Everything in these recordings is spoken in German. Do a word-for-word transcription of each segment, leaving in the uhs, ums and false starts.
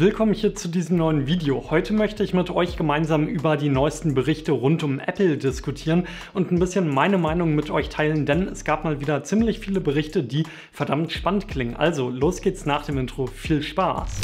Willkommen hier zu diesem neuen Video. Heute möchte ich mit euch gemeinsam über die neuesten Berichte rund um Apple diskutieren und ein bisschen meine Meinung mit euch teilen, denn es gab mal wieder ziemlich viele Berichte, die verdammt spannend klingen. Also los geht's nach dem Intro. Viel Spaß!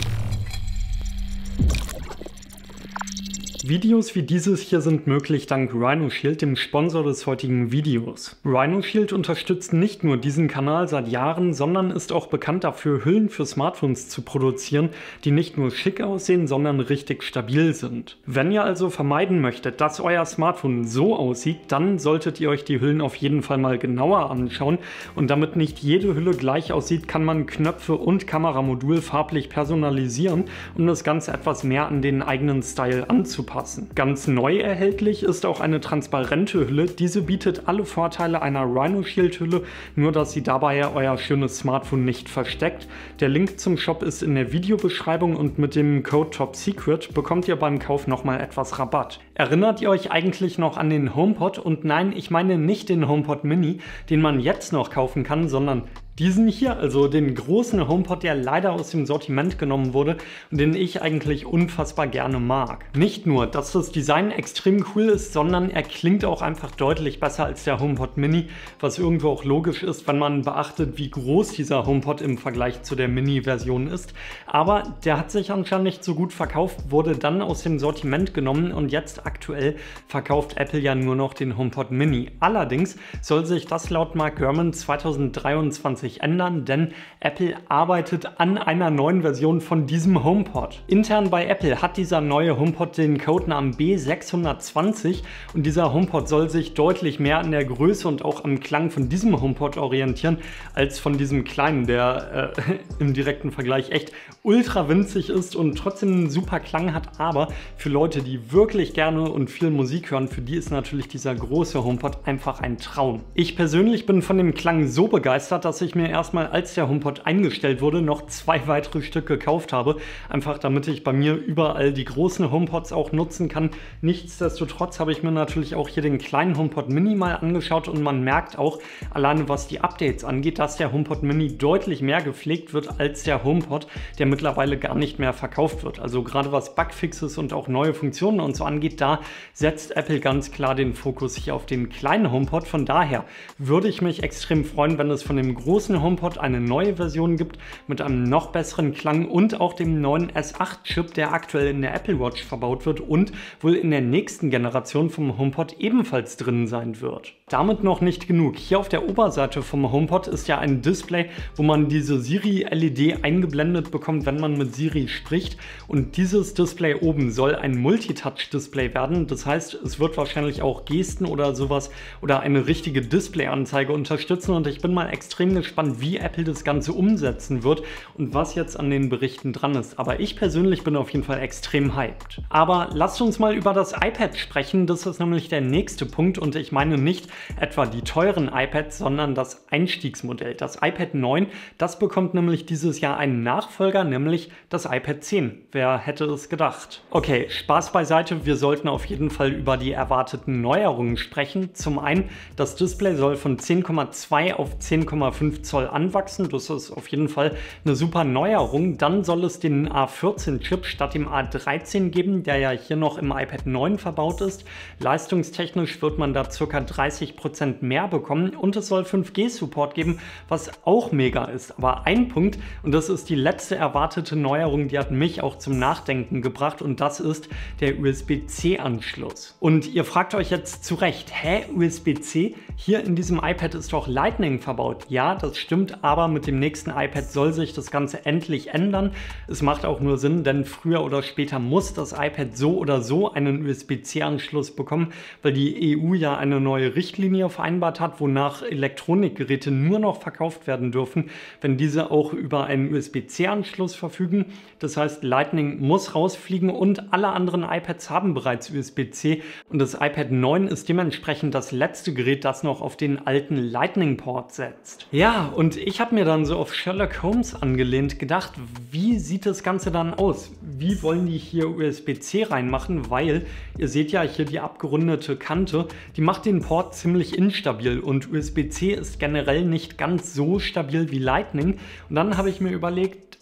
Videos wie dieses hier sind möglich dank Rhino Shield, dem Sponsor des heutigen Videos. Rhino Shield unterstützt nicht nur diesen Kanal seit Jahren, sondern ist auch bekannt dafür, Hüllen für Smartphones zu produzieren, die nicht nur schick aussehen, sondern richtig stabil sind. Wenn ihr also vermeiden möchtet, dass euer Smartphone so aussieht, dann solltet ihr euch die Hüllen auf jeden Fall mal genauer anschauen. Und damit nicht jede Hülle gleich aussieht, kann man Knöpfe und Kameramodul farblich personalisieren, um das Ganze etwas mehr an den eigenen Style anzupassen. Ganz neu erhältlich ist auch eine transparente Hülle. Diese bietet alle Vorteile einer Rhino Shield Hülle, nur dass sie dabei euer schönes Smartphone nicht versteckt. Der Link zum Shop ist in der Videobeschreibung und mit dem Code TOPSECRET bekommt ihr beim Kauf nochmal etwas Rabatt. Erinnert ihr euch eigentlich noch an den HomePod? Und nein, ich meine nicht den HomePod Mini, den man jetzt noch kaufen kann, sondern diesen hier, also den großen HomePod, der leider aus dem Sortiment genommen wurde und den ich eigentlich unfassbar gerne mag. Nicht nur, dass das Design extrem cool ist, sondern er klingt auch einfach deutlich besser als der HomePod Mini, was irgendwo auch logisch ist, wenn man beachtet, wie groß dieser HomePod im Vergleich zu der Mini-Version ist. Aber der hat sich anscheinend nicht so gut verkauft, wurde dann aus dem Sortiment genommen und jetzt aktuell verkauft Apple ja nur noch den HomePod Mini. Allerdings soll sich das laut Mark Gurman zweitausenddreiundzwanzig ändern, denn Apple arbeitet an einer neuen Version von diesem HomePod. Intern bei Apple hat dieser neue HomePod den Codenamen B sechshundertzwanzig und dieser HomePod soll sich deutlich mehr an der Größe und auch am Klang von diesem HomePod orientieren, als von diesem kleinen, der äh, im direkten Vergleich echt ultra winzig ist und trotzdem einen super Klang hat, aber für Leute, die wirklich gerne und viel Musik hören, für die ist natürlich dieser große HomePod einfach ein Traum. Ich persönlich bin von dem Klang so begeistert, dass ich mir erstmal, als der HomePod eingestellt wurde, noch zwei weitere Stück gekauft habe. Einfach damit ich bei mir überall die großen HomePods auch nutzen kann. Nichtsdestotrotz habe ich mir natürlich auch hier den kleinen HomePod Mini mal angeschaut und man merkt auch, alleine was die Updates angeht, dass der HomePod Mini deutlich mehr gepflegt wird als der HomePod, der mittlerweile gar nicht mehr verkauft wird. Also gerade was Bugfixes und auch neue Funktionen und so angeht, da setzt Apple ganz klar den Fokus hier auf den kleinen HomePod. Von daher würde ich mich extrem freuen, wenn es von dem großen HomePod eine neue Version gibt mit einem noch besseren Klang und auch dem neuen S acht Chip, der aktuell in der Apple Watch verbaut wird und wohl in der nächsten Generation vom HomePod ebenfalls drin sein wird. Damit noch nicht genug. Hier auf der Oberseite vom HomePod ist ja ein Display, wo man diese Siri-L E D eingeblendet bekommt, wenn man mit Siri spricht, und dieses Display oben soll ein Multitouch-Display werden. Das heißt, es wird wahrscheinlich auch Gesten oder sowas oder eine richtige Display-Anzeige unterstützen und ich bin mal extrem gespannt, wie Apple das Ganze umsetzen wird und was jetzt an den Berichten dran ist. Aber ich persönlich bin auf jeden Fall extrem hyped. Aber lasst uns mal über das iPad sprechen. Das ist nämlich der nächste Punkt und ich meine nicht etwa die teuren iPads, sondern das Einstiegsmodell. Das iPad neun, das bekommt nämlich dieses Jahr einen Nachfolger, nämlich das iPad zehn. Wer hätte es gedacht? Okay, Spaß beiseite. Wir sollten auf jeden Fall über die erwarteten Neuerungen sprechen. Zum einen, das Display soll von zehn Komma zwei auf zehn Komma fünf Zoll anwachsen. Das ist auf jeden Fall eine super Neuerung. Dann soll es den A vierzehn Chip statt dem A dreizehn geben, der ja hier noch im iPad neun verbaut ist. Leistungstechnisch wird man da ca. dreißig Prozent mehr bekommen und es soll fünf G Support geben, was auch mega ist. Aber ein Punkt, und das ist die letzte erwartete Neuerung, die hat mich auch zum Nachdenken gebracht, und das ist der U S B C Anschluss. Und ihr fragt euch jetzt zu Recht, hä, U S B C? Hier in diesem iPad ist doch Lightning verbaut. Ja, das stimmt, aber mit dem nächsten iPad soll sich das Ganze endlich ändern. Es macht auch nur Sinn, denn früher oder später muss das iPad so oder so einen U S B C Anschluss bekommen, weil die E U ja eine neue Richtlinie vereinbart hat, wonach Elektronikgeräte nur noch verkauft werden dürfen, wenn diese auch über einen U S B C Anschluss verfügen. Das heißt, Lightning muss rausfliegen und alle anderen iPads haben bereits U S B C und das iPad neun ist dementsprechend das letzte Gerät, das noch auf den alten Lightning-Port setzt. Ja, und ich habe mir dann so auf Sherlock Holmes angelehnt gedacht, wie sieht das Ganze dann aus? Wie wollen die hier U S B C reinmachen? Weil ihr seht ja hier die abgerundete Kante, die macht den Port ziemlich instabil und U S B C ist generell nicht ganz so stabil wie Lightning. Und dann habe ich mir überlegt,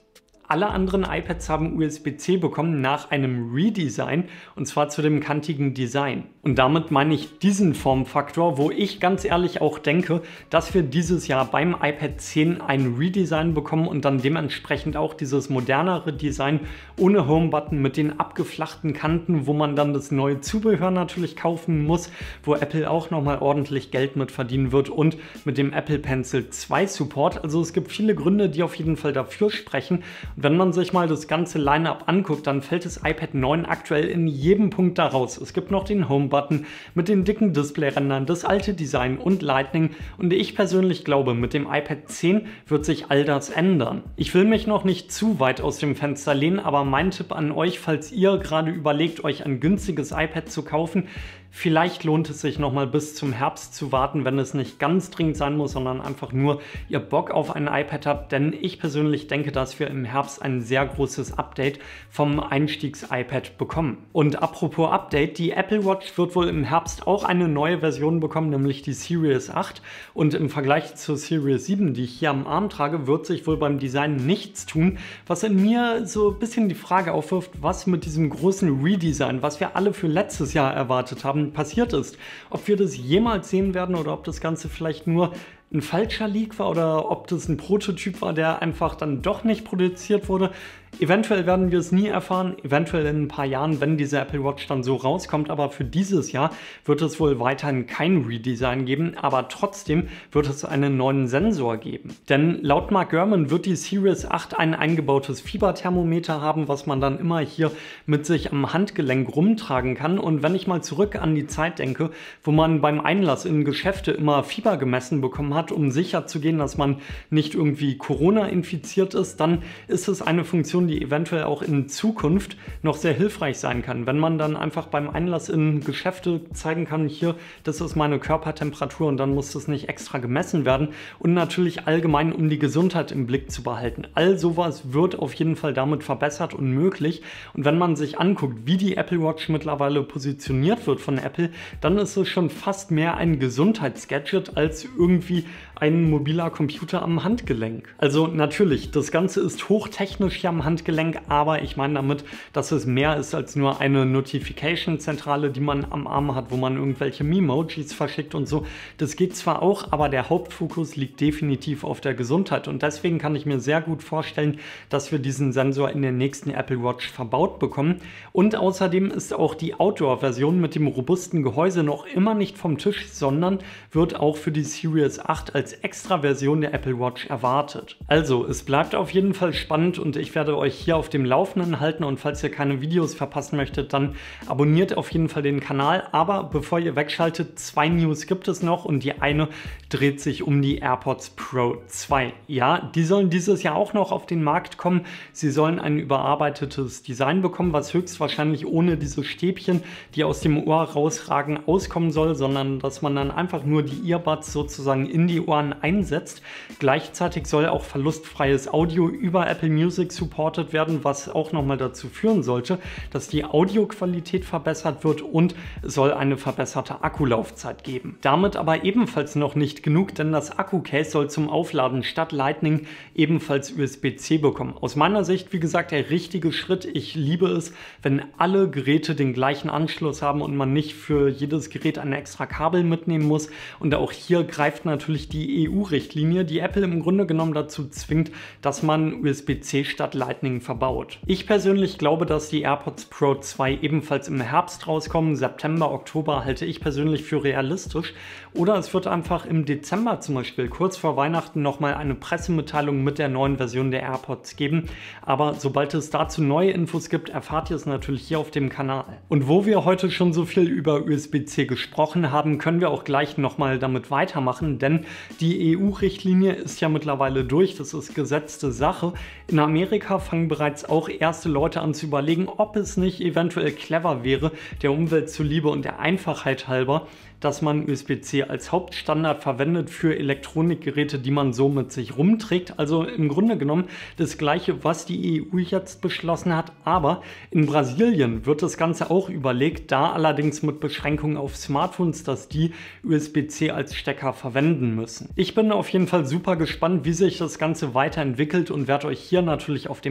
Alle anderen iPads haben U S B C bekommen nach einem Redesign, und zwar zu dem kantigen Design. Und damit meine ich diesen Formfaktor, wo ich ganz ehrlich auch denke, dass wir dieses Jahr beim iPad zehn ein Redesign bekommen und dann dementsprechend auch dieses modernere Design ohne Home-Button mit den abgeflachten Kanten, wo man dann das neue Zubehör natürlich kaufen muss, wo Apple auch nochmal ordentlich Geld mit verdienen wird, und mit dem Apple Pencil zwei Support. Also es gibt viele Gründe, die auf jeden Fall dafür sprechen. Und wenn man sich mal das ganze Line-Up anguckt, dann fällt das iPad neun aktuell in jedem Punkt da raus. Es gibt noch den Home-Button mit den dicken Display-Rändern, das alte Design und Lightning, und ich persönlich glaube, mit dem iPad zehn wird sich all das ändern. Ich will mich noch nicht zu weit aus dem Fenster lehnen, aber mein Tipp an euch, falls ihr gerade überlegt, euch ein günstiges iPad zu kaufen: Vielleicht lohnt es sich nochmal bis zum Herbst zu warten, wenn es nicht ganz dringend sein muss, sondern einfach nur ihr Bock auf ein iPad habt, denn ich persönlich denke, dass wir im Herbst ein sehr großes Update vom Einstiegs-iPad bekommen. Und apropos Update, die Apple Watch wird wohl im Herbst auch eine neue Version bekommen, nämlich die Series acht, und im Vergleich zur Series sieben, die ich hier am Arm trage, wird sich wohl beim Design nichts tun, was in mir so ein bisschen die Frage aufwirft, was mit diesem großen Redesign, was wir alle für letztes Jahr erwartet haben, passiert ist. Ob wir das jemals sehen werden oder ob das Ganze vielleicht nur ein falscher Leak war oder ob das ein Prototyp war, der einfach dann doch nicht produziert wurde. Eventuell werden wir es nie erfahren, eventuell in ein paar Jahren, wenn diese Apple Watch dann so rauskommt, aber für dieses Jahr wird es wohl weiterhin kein Redesign geben, aber trotzdem wird es einen neuen Sensor geben. Denn laut Mark Gurman wird die Series acht ein eingebautes Fieberthermometer haben, was man dann immer hier mit sich am Handgelenk rumtragen kann. Und wenn ich mal zurück an die Zeit denke, wo man beim Einlass in Geschäfte immer Fieber gemessen bekommen hat, um sicher zu gehen, dass man nicht irgendwie Corona infiziert ist, dann ist es eine Funktion, die eventuell auch in Zukunft noch sehr hilfreich sein kann. Wenn man dann einfach beim Einlass in Geschäfte zeigen kann, hier, das ist meine Körpertemperatur, und dann muss das nicht extra gemessen werden, und natürlich allgemein, um die Gesundheit im Blick zu behalten. All sowas wird auf jeden Fall damit verbessert und möglich. Und wenn man sich anguckt, wie die Apple Watch mittlerweile positioniert wird von Apple, dann ist es schon fast mehr ein Gesundheitsgadget als irgendwie ein mobiler Computer am Handgelenk. Also natürlich, das Ganze ist hochtechnisch hier am Handgelenk, aber ich meine damit, dass es mehr ist als nur eine Notification-Zentrale, die man am Arm hat, wo man irgendwelche Memojis verschickt und so. Das geht zwar auch, aber der Hauptfokus liegt definitiv auf der Gesundheit, und deswegen kann ich mir sehr gut vorstellen, dass wir diesen Sensor in der nächsten Apple Watch verbaut bekommen. Und außerdem ist auch die Outdoor-Version mit dem robusten Gehäuse noch immer nicht vom Tisch, sondern wird auch für die Series acht als Extra-Version der Apple Watch erwartet. Also, es bleibt auf jeden Fall spannend, und ich werde euch hier auf dem Laufenden halten, und falls ihr keine Videos verpassen möchtet, dann abonniert auf jeden Fall den Kanal. Aber bevor ihr wegschaltet, zwei News gibt es noch, und die eine dreht sich um die AirPods Pro zwei. Ja, die sollen dieses Jahr auch noch auf den Markt kommen. Sie sollen ein überarbeitetes Design bekommen, was höchstwahrscheinlich ohne diese Stäbchen, die aus dem Ohr rausragen, auskommen soll, sondern dass man dann einfach nur die Earbuds sozusagen in die Ohren einsetzt. Gleichzeitig soll auch verlustfreies Audio über Apple Music supported werden, was auch nochmal dazu führen sollte, dass die Audioqualität verbessert wird, und es soll eine verbesserte Akkulaufzeit geben. Damit aber ebenfalls noch nicht genug, denn das Akku-Case soll zum Aufladen statt Lightning ebenfalls U S B C bekommen. Aus meiner Sicht, wie gesagt, der richtige Schritt. Ich liebe es, wenn alle Geräte den gleichen Anschluss haben und man nicht für jedes Gerät ein extra Kabel mitnehmen muss. Und auch hier greift natürlich die E U-Richtlinie, die Apple im Grunde genommen dazu zwingt, dass man U S B C statt Lightning verbaut. Ich persönlich glaube, dass die AirPods Pro zwei ebenfalls im Herbst rauskommen. September, Oktober halte ich persönlich für realistisch. Oder es wird einfach im Dezember zum Beispiel kurz vor Weihnachten nochmal eine Pressemitteilung mit der neuen Version der AirPods geben. Aber sobald es dazu neue Infos gibt, erfahrt ihr es natürlich hier auf dem Kanal. Und wo wir heute schon so viel über U S B C gesprochen haben, können wir auch gleich nochmal damit weitermachen, denn die E U-Richtlinie ist ja mittlerweile durch, das ist gesetzte Sache. In Amerika fangen bereits auch erste Leute an zu überlegen, ob es nicht eventuell clever wäre, der Umwelt zuliebe und der Einfachheit halber, dass man U S B C als Hauptstandard verwendet für Elektronikgeräte, die man so mit sich rumträgt. Also im Grunde genommen das Gleiche, was die E U jetzt beschlossen hat. Aber in Brasilien wird das Ganze auch überlegt, da allerdings mit Beschränkungen auf Smartphones, dass die U S B C als Stecker verwenden müssen. Ich bin auf jeden Fall super gespannt, wie sich das Ganze weiterentwickelt, und werde euch hier natürlich auf dem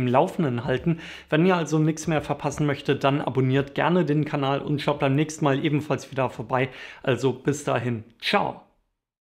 dem Laufenden halten. Wenn ihr also nichts mehr verpassen möchtet, dann abonniert gerne den Kanal und schaut beim nächsten Mal ebenfalls wieder vorbei. Also bis dahin, ciao!